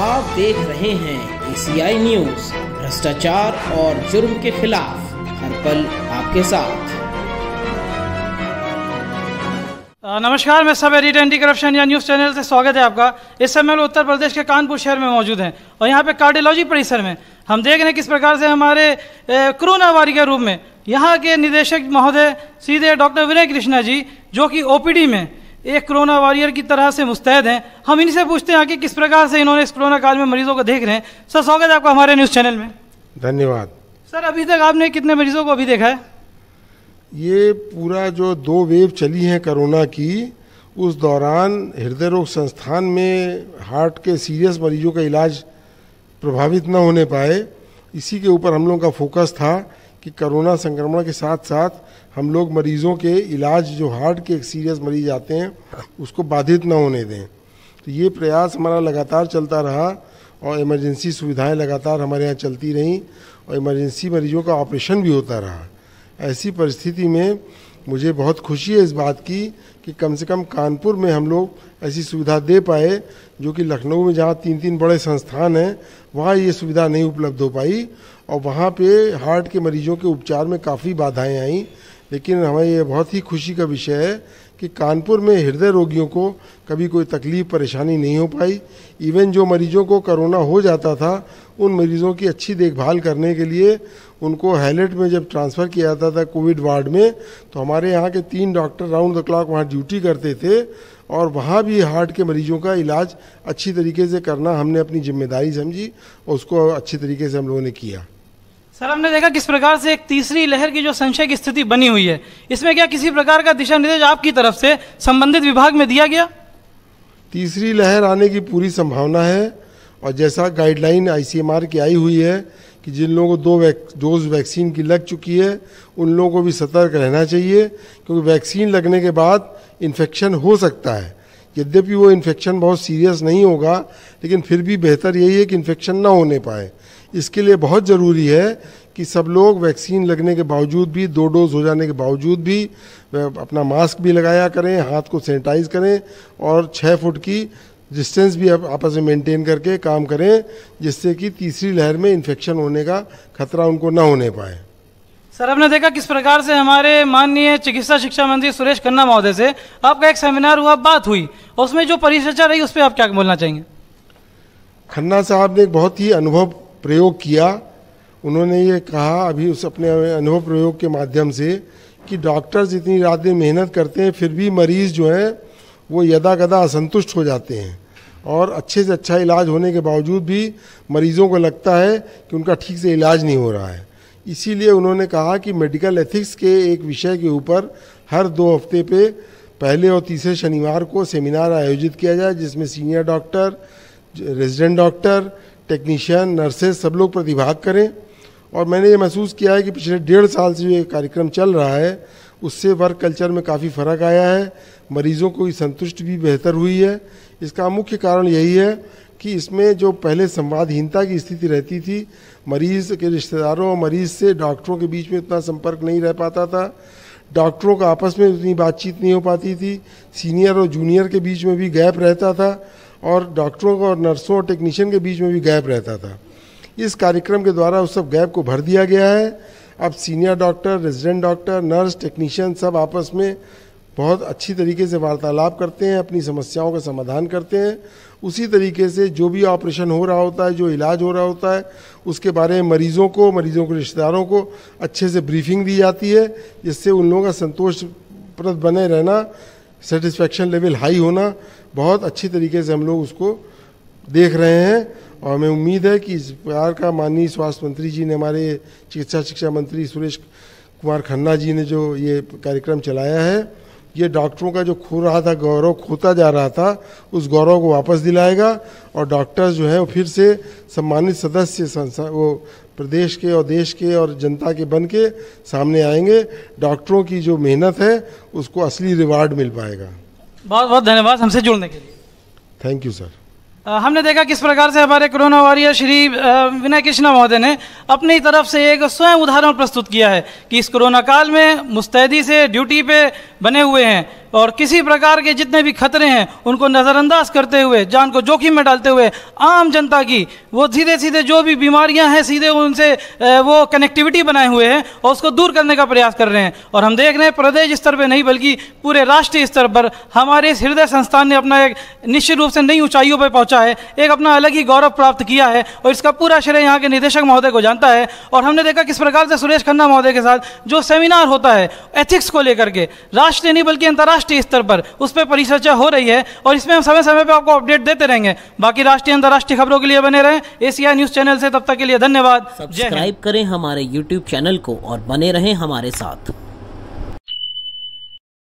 आप देख रहे हैं ACI न्यूज़, भ्रष्टाचार और जुर्म के खिलाफ हर पल आपके साथ। नमस्कार, मैं सब एडिटर एंटी करप्शन या न्यूज़ चैनल से स्वागत है आपका। इस समय लोग उत्तर प्रदेश के कानपुर शहर में मौजूद हैं और यहाँ पे कार्डियोलॉजी परिसर में हम देख रहे हैं किस प्रकार से हमारे कोरोना वारी के रूप में यहाँ के निदेशक महोदय सीधे डॉक्टर विनय कृष्णा जी, जो कि OPD में एक कोरोना वॉरियर की तरह से मुस्तैद हैं। हम इनसे पूछते हैं कि किस प्रकार से इन्होंने इस कोरोना काल में मरीजों को देख रहे हैं। सर, स्वागत है आपका हमारे न्यूज़ चैनल में। धन्यवाद। सर, अभी तक आपने कितने मरीजों को अभी देखा है? ये पूरा जो 2 वेव चली हैं कोरोना की, उस दौरान हृदय रोग संस्थान में हार्ट के सीरियस मरीजों का इलाज प्रभावित न होने पाए, इसी के ऊपर हम लोगों का फोकस था कि कोरोना संक्रमण के साथ साथ हम लोग मरीजों के इलाज, जो हार्ट के एक सीरियस मरीज आते हैं, उसको बाधित न होने दें। तो ये प्रयास हमारा लगातार चलता रहा और इमरजेंसी सुविधाएं लगातार हमारे यहाँ चलती रहीं और इमरजेंसी मरीजों का ऑपरेशन भी होता रहा। ऐसी परिस्थिति में मुझे बहुत खुशी है इस बात की कि कम से कम कानपुर में हम लोग ऐसी सुविधा दे पाए, जो कि लखनऊ में जहाँ 3 बड़े संस्थान हैं वहाँ ये सुविधा नहीं उपलब्ध हो पाई और वहाँ पे हार्ट के मरीजों के उपचार में काफ़ी बाधाएं आईं। लेकिन हमें ये बहुत ही खुशी का विषय है कि कानपुर में हृदय रोगियों को कभी कोई तकलीफ परेशानी नहीं हो पाई। इवन जो मरीजों को कोरोना हो जाता था, उन मरीजों की अच्छी देखभाल करने के लिए उनको हैलेट में जब ट्रांसफ़र किया जाता था कोविड वार्ड में, तो हमारे यहाँ के 3 डॉक्टर राउंड द क्लॉक वहाँ ड्यूटी करते थे और वहाँ भी हार्ट के मरीजों का इलाज अच्छी तरीके से करना हमने अपनी जिम्मेदारी समझी और उसको अच्छी तरीके से हम लोगों ने किया। सर, हमने देखा किस प्रकार से एक तीसरी लहर की जो संशय की स्थिति बनी हुई है, इसमें क्या किसी प्रकार का दिशा निर्देश आपकी तरफ से संबंधित विभाग में दिया गया? तीसरी लहर आने की पूरी संभावना है और जैसा गाइडलाइन ICMR की आई हुई है कि जिन लोगों को 2 डोज वैक्सीन की लग चुकी है, उन लोगों को भी सतर्क रहना चाहिए, क्योंकि वैक्सीन लगने के बाद इन्फेक्शन हो सकता है। यद्यपि वो इन्फेक्शन बहुत सीरियस नहीं होगा, लेकिन फिर भी बेहतर यही है कि इन्फेक्शन ना होने पाए। इसके लिए बहुत ज़रूरी है कि सब लोग वैक्सीन लगने के बावजूद भी, 2 डोज हो जाने के बावजूद भी अपना मास्क भी लगाया करें, हाथ को सैनिटाइज करें और 6 फुट की डिस्टेंस भी आपस में मेंटेन करके काम करें, जिससे कि तीसरी लहर में इन्फेक्शन होने का खतरा उनको ना होने पाए। सर, हमने देखा किस प्रकार से हमारे माननीय चिकित्सा शिक्षा मंत्री सुरेश खन्ना महोदय से आपका एक सेमिनार हुआ, बात हुई, और उसमें जो परिचर्चा रही उस पर आप क्या बोलना चाहेंगे? खन्ना साहब ने एक बहुत ही अनुभव प्रयोग किया। उन्होंने ये कहा अभी उस अपने अनुभव प्रयोग के माध्यम से कि डॉक्टर्स इतनी रात दिन मेहनत करते हैं, फिर भी मरीज़ जो हैं वो यदा कदा असंतुष्ट हो जाते हैं और अच्छे से अच्छा इलाज होने के बावजूद भी मरीज़ों को लगता है कि उनका ठीक से इलाज नहीं हो रहा है। इसीलिए उन्होंने कहा कि मेडिकल एथिक्स के एक विषय के ऊपर हर 2 हफ्ते पे पहले और तीसरे शनिवार को सेमिनार आयोजित किया जाए, जिसमें senior doctor, resident doctor, technician, nurses सब लोग प्रतिभाग करें। और मैंने ये महसूस किया है कि पिछले 1.5 साल से जो ये कार्यक्रम चल रहा है, उससे वर्क कल्चर में काफ़ी फ़र्क आया है, मरीज़ों को संतुष्टि भी बेहतर हुई है। इसका मुख्य कारण यही है कि इसमें जो पहले संवादहीनता की स्थिति रहती थी, मरीज़ के रिश्तेदारों और मरीज़ से डॉक्टरों के बीच में उतना संपर्क नहीं रह पाता था, डॉक्टरों का आपस में उतनी बातचीत नहीं हो पाती थी, सीनियर और जूनियर के बीच में भी गैप रहता था और डॉक्टरों और नर्सों और टेक्नीशियन के बीच में भी गैप रहता था। इस कार्यक्रम के द्वारा उस सब गैप को भर दिया गया है। अब senior doctor, resident doctor, nurse, technician सब आपस में बहुत अच्छी तरीके से वार्तालाप करते हैं, अपनी समस्याओं का समाधान करते हैं। उसी तरीके से जो भी ऑपरेशन हो रहा होता है, जो इलाज हो रहा होता है, उसके बारे में मरीज़ों के रिश्तेदारों को अच्छे से ब्रीफिंग दी जाती है, जिससे उन लोगों का संतोषप्रद बने रहना, सेटिस्फैक्शन लेवल हाई होना, बहुत अच्छी तरीके से हम लोग उसको देख रहे हैं। और हमें उम्मीद है कि इस प्रकार का माननीय स्वास्थ्य मंत्री जी ने, हमारे चिकित्सा शिक्षा मंत्री सुरेश कुमार खन्ना जी ने जो ये कार्यक्रम चलाया है, ये डॉक्टरों का जो खो रहा था गौरव, खोता जा रहा था, उस गौरव को वापस दिलाएगा और डॉक्टर्स जो है वो फिर से सम्मानित सदस्य वो प्रदेश के और देश के और जनता के बन के सामने आएंगे। डॉक्टरों की जो मेहनत है उसको असली रिवार्ड मिल पाएगा। बहुत बहुत धन्यवाद हमसे जुड़ने के लिए। Thank you sir. हमने देखा किस प्रकार से हमारे कोरोना वॉरियर श्री विनय कृष्णा महोदय ने अपनी तरफ से एक स्वयं उदाहरण प्रस्तुत किया है कि इस कोरोना काल में मुस्तैदी से ड्यूटी पे बने हुए हैं, और किसी प्रकार के जितने भी खतरे हैं उनको नज़रअंदाज करते हुए, जान को जोखिम में डालते हुए आम जनता की वो सीधे सीधे जो भी बीमारियां हैं सीधे उनसे वो कनेक्टिविटी बनाए हुए हैं और उसको दूर करने का प्रयास कर रहे हैं। और हम देख रहे हैं प्रदेश स्तर पर नहीं बल्कि पूरे राष्ट्रीय स्तर पर हमारे इस हृदय संस्थान ने अपना एक निश्चित रूप से नई ऊंचाइयों पर पहुंचा है, एक अपना अलग ही गौरव प्राप्त किया है और इसका पूरा श्रेय यहाँ के निदेशक महोदय को जानता है। और हमने देखा किस प्रकार से सुरेश खन्ना महोदय के साथ जो सेमिनार होता है एथिक्स को लेकर के राष्ट्रीय नहीं बल्कि अंतर्राष्ट्रीय स्तर पर उस पर परिचर्चा हो रही है और इसमें हम समय समय पर आपको अपडेट देते रहेंगे। बाकी राष्ट्रीय अंतर्राष्ट्रीय खबरों के लिए बने रहें एशिया न्यूज चैनल से। तब तक के लिए धन्यवाद। सब्सक्राइब करें हमारे YouTube चैनल को और बने रहें हमारे साथ।